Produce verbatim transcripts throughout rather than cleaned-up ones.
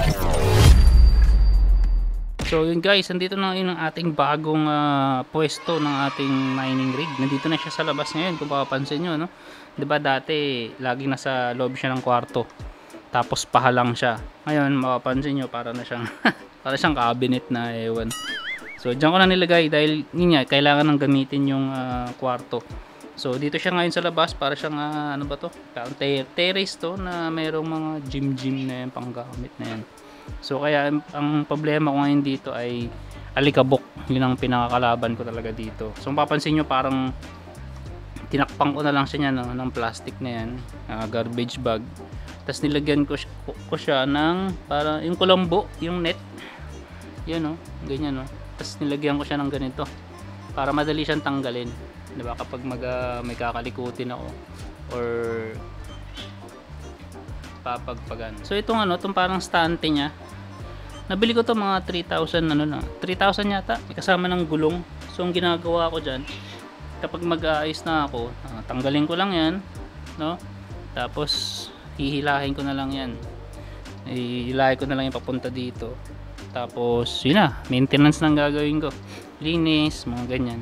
So yun guys, nandito na yun ang ating bagong uh, pwesto ng ating mining rig. Nandito na siya sa labas ngayon kung papapansin nyo, no? Diba dati lagi nasa loob siya ng kwarto, tapos pahalang siya. Ngayon mapapansin nyo para na siyang para siyang cabinet na ewan. So dyan ko na nilagay dahil yun nga, kailangan nang gamitin yung uh, kwarto. So dito siya ngayon sa labas para siyang uh, ano ba to? Terrace to na mayroong mga gym gym na yan, panggamit na yan. So kaya ang problema ko ngayon dito ay alikabok. Yun ang pinakakalaban ko talaga dito. So mapapansin nyo parang tinakpang ko na lang siya niya, no, ng plastic na yan, uh, garbage bag. Tapos nilagyan ko, ko, ko siya ng para yung kulambo, yung net. Yun, no, ganyan, no. Tapos nilagyan ko siya ng ganito para madali siyang tanggalin. Diba kapag mag, uh, may kakalikutin ako or papagpagan. So itong ano, itong parang stante niya, nabili ko to mga three thousand ano na, three thousand yata, may kasama ng gulong. So ang ginagawa ko dyan, kapag mag-aayos na ako, uh, tanggalin ko lang yan, no? Tapos hihilahin ko na lang yan, hihilahin ko na lang yung papunta dito. Tapos yun na, maintenance lang gagawin ko, linis, mga ganyan.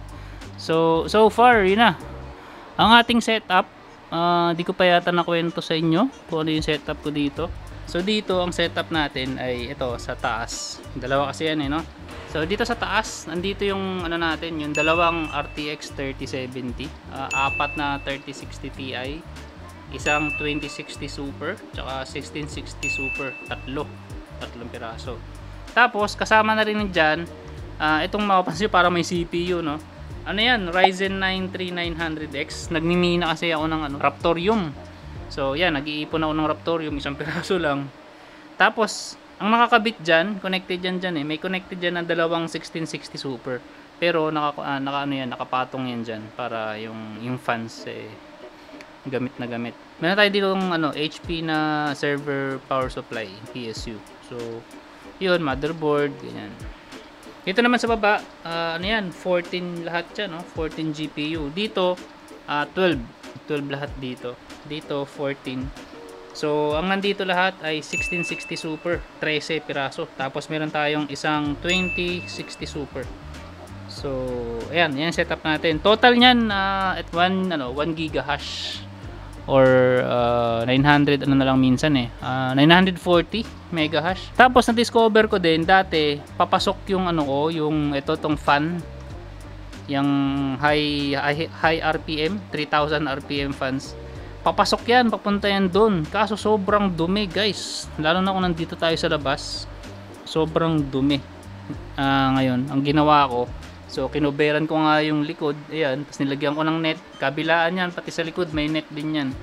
So so far yun na ang ating setup. Uh, di ko pa yata nakwento sa inyo kung ano yung setup ko dito. So dito ang setup natin ay ito sa taas. Dalawa kasi yan, eh, no? So dito sa taas, nandito yung ano natin, yung dalawang R T X thirty seventy, uh, apat na thirty sixty Ti, isang twenty sixty Super, tsaka sixteen sixty Super, tatlo, tatlong piraso. Tapos kasama na rin dyan, uh, itong mapapansin para may C P U, no? Ano yan, Ryzen nine thirty-nine hundred X. Nagmimina kasi ako ng ano, Raptorium. So yan, nag-iipon ako ng Raptorium, isang piraso lang. Tapos ang nakakabit dyan, connected dyan dyan eh, may connected dyan na dalawang sixteen sixty Super. Pero naka, uh, naka ano yan, nakapatong yan dyan para yung, yung fans eh, gamit na gamit. Meron tayo dito ng ano, H P na server power supply, P S U. So yun, motherboard, ganyan. Dito naman sa baba, uh, ano yan, fourteen lahat yan, no? fourteen G P U. Dito, uh, twelve. twelve lahat dito. Dito, fourteen. So, ang nandito lahat ay sixteen sixty Super, thirteen piraso. Tapos meron tayong isang twenty sixty Super. So, ayan, yan setup natin. Total niyan uh, at one, ano, one giga hash. Or uh, nine hundred ano na lang minsan eh, uh, nine forty mega hash. Tapos na discover ko din dati, papasok yung ano ko, yung ito tong fan, yung high high, high R P M, three thousand R P M fans. Papasok yan, papunta yan doon. Kaso sobrang dumi guys, lalo na kung nandito tayo sa labas, sobrang dumi. Uh, ngayon ang ginawa ko, so kinuberan ko nga yung likod, ayan, tapos nilagyan ko ng net, kabilaan yan, pati sa likod may net din yan.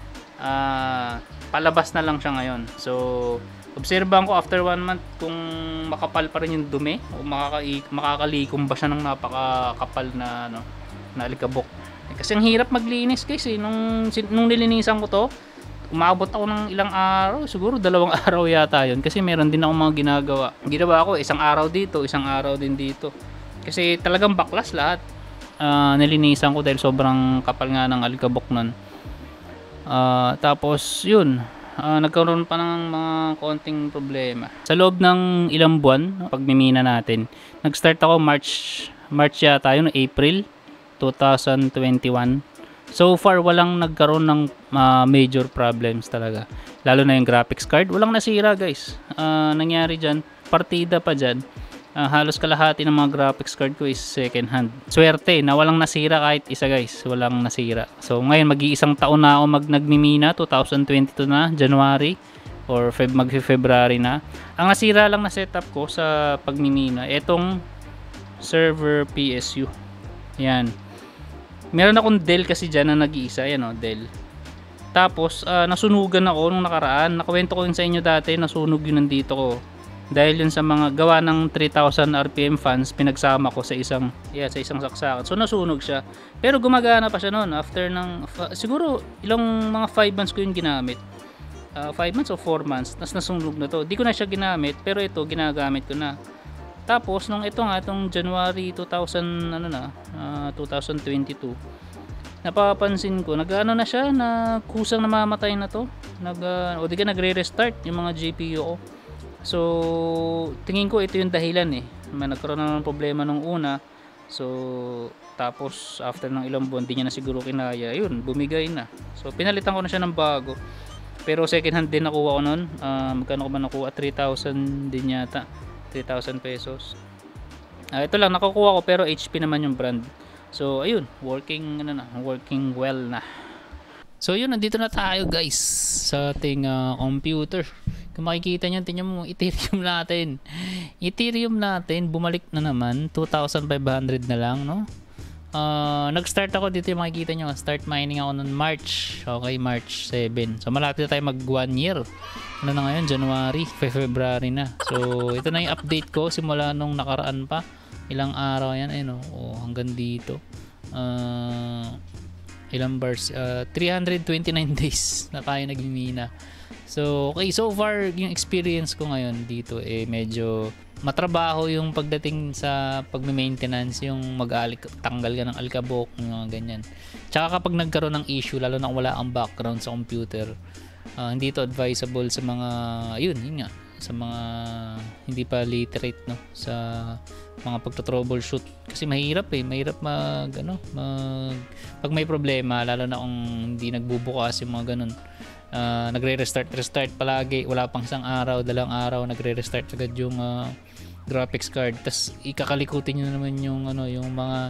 Uh, palabas na lang siya ngayon. So obserbahan ko after one month kung makapal pa rin yung dumi o makakalikom ba siya ng napakakapal na ano, na alikabok. Eh, kasi ang hirap maglinis guys eh. Nung, nung nilinisan ko to, umabot ako ng ilang araw, siguro dalawang araw yata yun, kasi meron din ako mga ginagawa. Ginawa ko isang araw dito, isang araw din dito. Kasi talagang baklas lahat. Uh, nilinisan ko dahil sobrang kapal nga ng alikabok nun. Uh, tapos yun, uh, nagkaroon pa ng mga konting problema. Sa loob ng ilang buwan, pagmimina natin, nag-start ako March, March yata yun, April twenty twenty-one. So far, walang nagkaroon ng uh, major problems talaga. Lalo na yung graphics card, walang nasira guys. Uh, nangyari dyan, partida pa dyan. Uh, halos kalahati ng mga graphics card ko is second hand. Swerte na walang nasira kahit isa guys, walang nasira. So ngayon mag-iisang taon na ako mag nagmimina, twenty twenty-two na, January or Feb mag-February na. Ang nasira lang na setup ko sa pagmimina, etong server P S U. Yan. Meron akong Dell kasi dyan na nag-iisa, yan o, Dell. Tapos uh, nasunugan ako nung nakaraan. Nakwento ko yun sa inyo dati, nasunog yun nandito ko. Dahil yun sa mga gawa ng three thousand R P M fans, pinagsama ko sa isang yeah, sa isang saksakan. So nasunog siya. Pero gumagana pa siya noon after ng uh, siguro ilang mga five months ko yung ginamit. Uh, five months o four months. Tapos nasunog na to. Di ko na siya ginamit, pero ito ginagamit ko na. Tapos nung ito nga itong January two thousand ano na, uh, twenty twenty-two. Napapansin ko, nag-ano na siya, na kusang namamatay na to. Nag uh, o di ka nagre-restart yung mga G P U ko. So tingin ko ito yung dahilan eh, may nagkaroon na ng problema nung una. So tapos after ng ilang buwan di niya na siguro kinaya, yun bumigay na. So pinalitan ko na siya ng bago, pero second hand din nakuha ko nun. Uh, magkano ko ba nakuha? three thousand din yata, three thousand pesos. Uh, ito lang nakukuha ko, pero H P naman yung brand. So ayun, working ano na, working well na. So yun, nandito na tayo guys sa ating uh, computer. Kung makikita nyo, tingnan mo, Ethereum natin. Ethereum natin, bumalik na naman. two thousand five hundred na lang, no? Uh, nag-start ako dito, yung makikita nyo. Start mining ako noong March. Okay, March seven. So malapit na tayo mag one year. Ano na ngayon? January, February na. So ito na yung update ko simula nung nakaraan pa. Ilang araw yan. Ayun, oh, hanggang dito. Uh, ilang bars? Uh, three hundred twenty-nine days na tayo nag-mina. So, okay, so far yung experience ko ngayon dito eh medyo matrabaho yung pagdating sa pagme-maintenance, yung mag-alik tanggal ka ng alikabok, mga ganyan. Tsaka kapag nagkaroon ng issue, lalo na wala ang background sa computer, uh, hindi to advisable sa mga yun, yun nga, sa mga hindi pa literate, no, sa mga pagto-troubleshoot, kasi mahirap eh, mahirap mag ano, mag pag may problema, lalo na kung hindi nagbubukas yung mga ganun. Uh, nagre-restart restart palagi, wala pang isang araw, dalawang araw nagre-restart agad yung uh, graphics card, tas ikakalikutin nyo naman yung ano, yung mga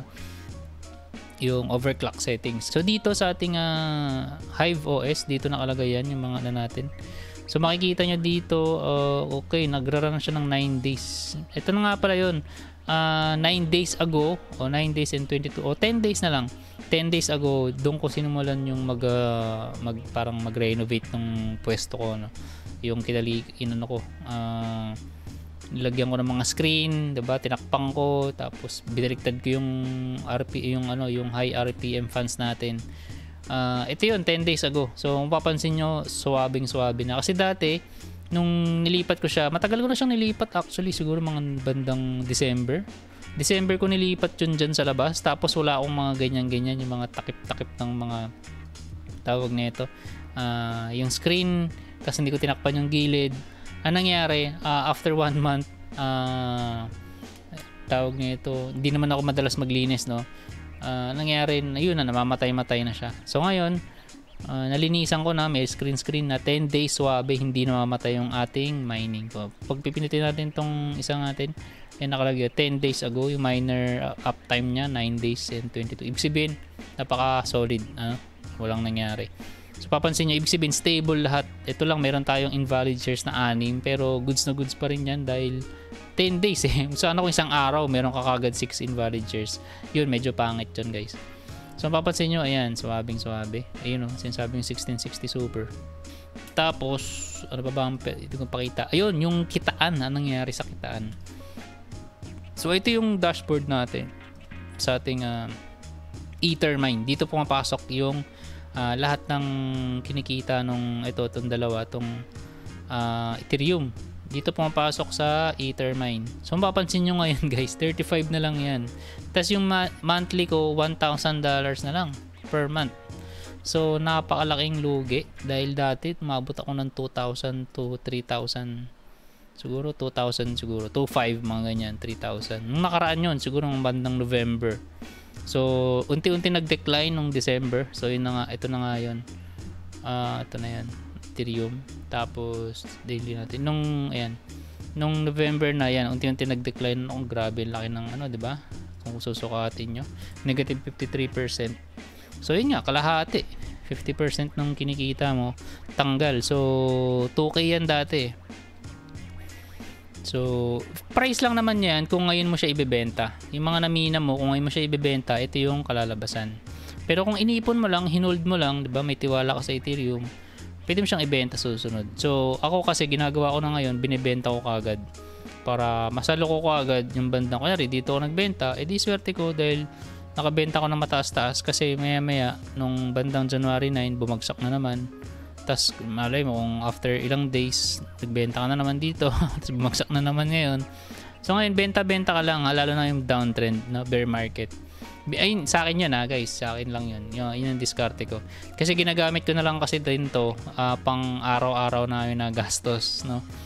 yung overclock settings. So dito sa ating uh, Hive O S, dito nakalagay yan yung mga ano natin. So makikita nyo dito, uh, okay, nagra-run siya ng nine days. Ito na nga pala yun, uh, nine days ago, o nine days and twenty-two, o ten days na lang, ten days ago, doon ko sinimulan yung mag, uh, mag parang mag-renovate ng pwesto ko, no? Yung kinali, inano ko, uh, nilagyan ko ng mga screen, diba? Tinakpang ko, tapos binaliktad ko yung R P, yung ano, yung high R P M fans natin. Uh, ito yun, ten days ago. So kung papansin nyo, swabing swabe na. Kasi dati, nung nilipat ko siya, matagal ko na siyang nilipat actually, siguro mga bandang December. December ko nilipat yun dyan sa labas. Tapos wala akong mga ganyan-ganyan, yung mga takip-takip ng mga tawag nito. Uh, yung screen, kasi hindi ko tinakpan yung gilid. Ang nangyari, uh, after one month, uh, tawag nito, hindi naman ako madalas maglinis, no? Uh, nangyari, yun na, namamatay-matay na siya. So ngayon, uh, nalinisan ko na, may screen-screen na ten days swabe, hindi namamatay yung ating mining ko. Pag pipinutin natin tong isang natin, yan nakalagay, ten days ago, yung miner uh, uptime niya, nine days and twenty-two. Ibig sabihin, napaka-solid, ano? Walang nangyari. So papansin nyo, ibig sabihin, stable lahat. Ito lang, meron tayong invalid shares na anim, pero goods na goods pa rin yan dahil ten days eh. Sana kung isang araw meron ka kagad six invalid shares. Yun, medyo pangit yun guys. So papansin nyo, ayan, swabing swabe. Ayun o, sinasabing sixteen sixty super. Tapos, ano pa ba ang ito kong pakita? Ayun, yung kitaan, anong nangyari sa kitaan. So ito yung dashboard natin sa ating uh, Ether mine. Dito pumapasok yung uh, lahat ng kinikita nung ito, itong dalawa, itong uh, Ethereum. Dito pumapasok sa Ether mine. So mapapansin nyo ngayon guys, thirty-five na lang yan. Tapos yung monthly ko, one thousand dollars na lang per month. So napakalaking lugi dahil dati umabot ako ng two thousand to three thousand. Siguro two thousand, siguro two thousand five, mga ganyan, three thousand. Nung nakaraan yun, siguro ng bandang November. So unti-unti nag-decline nung December. So yun na nga, ito na nga yun. Uh, ito na yan, Ethereum. Tapos daily natin nung ayan, nung November na yan, unti-unti nag-decline. Oh, grabe, laki ng ano, 'di ba? Kung susukatin nyo, negative fifty-three percent. So yun nga, kalahati, fifty percent ng kinikita mo tanggal. So two K yan dati. So price lang naman yan kung ngayon mo siya ibebenta. Yung mga namina mo, kung ngayon mo siya ibebenta, ito yung kalalabasan. Pero kung iniipon mo lang, hinold mo lang, 'di ba? May tiwala ka sa Ethereum, pwede mo siyang ibenta susunod. So ako kasi ginagawa ko na ngayon, binibenta ko kagad para masalo ko kagad yung bandang. Kunyari dito ako nagbenta, edi swerte ko dahil nakabenta ko ng mataas-taas. Kasi maya maya nung bandang January nine, bumagsak na naman. Tapos malay mo kung after ilang days nagbenta ka na naman dito, tapos bumagsak na naman ngayon. So ngayon benta-benta ka lang, lalo na yung downtrend na bear market. Ay, sa akin yan ha guys, sa akin lang yun. Yun, yun ang diskarte ko. Kasi ginagamit ko na lang kasi din to uh, pang araw-araw namin na gastos, no?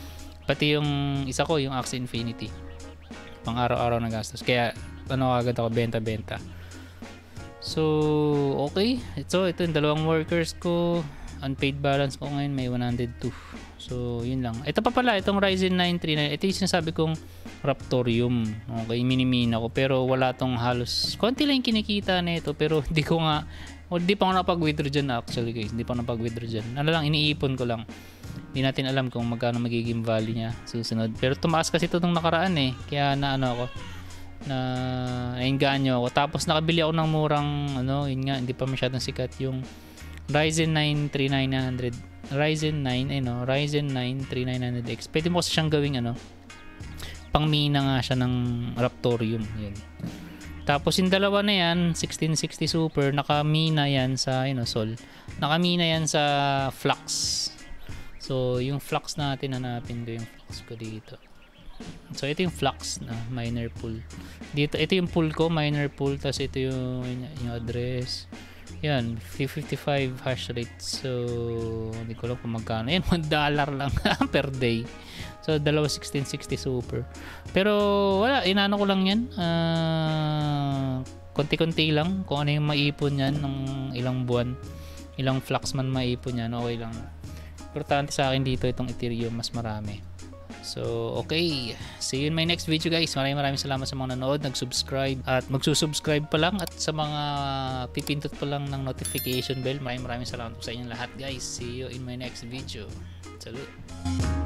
Pati yung isa ko, yung Axie Infinity. Pang araw-araw na gastos. Kaya ano agad ako, benta-benta. So, okay. So, ito yung dalawang workers ko. Unpaid balance ko ngayon, may one hundred two. So, yun lang. Ito pa pala, itong Ryzen nine thirty-nine. Ito yung sinasabi kong Raptorium. Okay, minimina ko. Pero wala tong halos. Konti lang yung kinikita na ito. Pero hindi ko nga, hindi pa ako napag-withdraw dyan actually guys. Hindi pa ako napag-withdraw dyan. Ano lang, iniipon ko lang. Hindi natin alam kung magkano magiging value niya susunod. Pero tumaas kasi ito nung nakaraan eh. Kaya na ano ako, na nainganyo ako. Tapos nakabili ako ng murang ano, yun nga, hindi pa masyadong sikat yung Ryzen nine thirty-nine hundred. Ryzen nine, eh no, Ryzen nine thirty-nine hundred X. Pwede mo kasi siyang gawing ano, pang mina nga siya ng Raptorium. Yan. Tapos yung dalawa na yan, sixteen sixty Super, naka-mina yan sa, you know, Sol. Naka-mina yan sa Flux. So, yung Flux natin, hanapin ko yung Flux ko dito. So, ito yung Flux na miner pool. Dito, ito yung pool ko, miner pool. Tapos ito yung, yung address. Yan, fifty-five hash rate. So, hindi ko lang kung magkano. Yan, one dollar lang per day. So, dalawa sixteen sixty Super. Pero, wala, inano ko lang yan. Uh, konti-konti lang. Kung ano yung maipon yan ng ilang buwan. Ilang flux man maipon yan, okay lang. Importante sa akin dito itong Ethereum, mas marami. So, okay. See you in my next video guys. Maraming maraming salamat sa mga nanood, nag-subscribe at magsusubscribe pa lang at sa mga pipindot pa lang ng notification bell. Maraming maraming salamat po sa inyong lahat guys. See you in my next video. Salute.